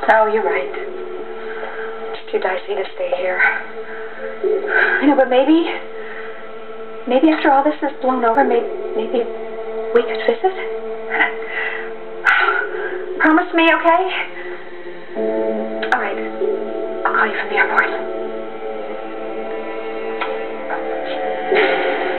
Oh, you're right. It's too dicey to stay here. I know, but maybe after all this is blown over, maybe we could visit? Promise me, okay? All right. I'll call you from the airport.